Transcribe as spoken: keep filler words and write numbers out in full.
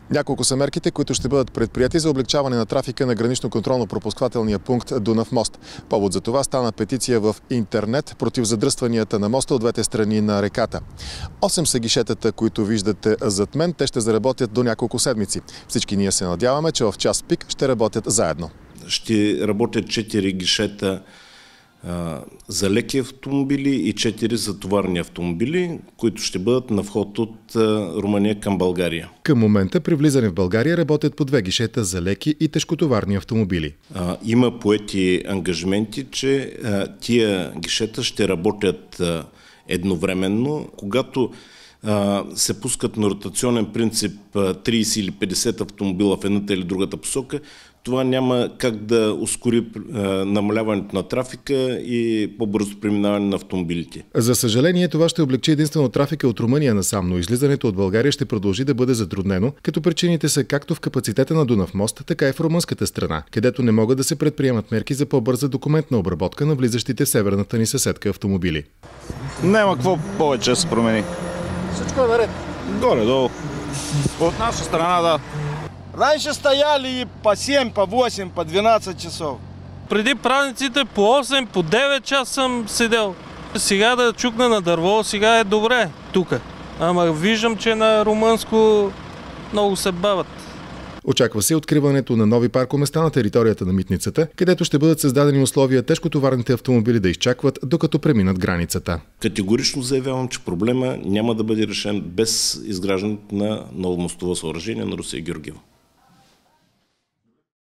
Няколко са мерките, които ще бъдат предприяти за облегчаване на трафика на гранично-контролно-пропускателния пункт Дунав мост. Повод за това стана петиция в интернет против задръстванията на моста от двете страни на реката. Осем са гишетата, които виждате зад мен. Те ще заработят до няколко седмици. Всички ние се надяваме, че в час пик ще работят заедно. Ще работят четири гишета за леки автомобили и четири за товарни автомобили, които ще бъдат на вход от Румъния към България. Към момента при влизане в България работят по две гишета за леки и тежкотоварни автомобили. Има поети ангажименти, че тия гишета ще работят едновременно. Когато се пускат на ротационен принцип трийсет или петдесет автомобила в едната или другата посока, това няма как да ускори намаляването на трафика и по-бързо преминаване на автомобилите. За съжаление, това ще облегчи единствено трафика от Румъния насам, но излизането от България ще продължи да бъде затруднено, като причините са както в капацитета на Дунав мост, така и в румънската страна, където не могат да се предприемат мерки за по-бърза документна обработка на влизащите в северната ни съседка автомобили. Няма какво повече да се промени. Всичко е наред. Горе-долу. От наша страна, да. Раньше стояли по седем, по осем, по дванадесет часов. Преди празниците по осем, по девет часа съм седел. Сега да чукна на дърво, сега е добре тук. Ама виждам, че на румънско много се бават. Очаква се откриването на нови паркоместа на територията на митницата, където ще бъдат създадени условия тежкотоварните автомобили да изчакват, докато преминат границата. Категорично заявявам, че проблема няма да бъде решен без изграждането на ново мостово съоръжение на Русе и Георгиево.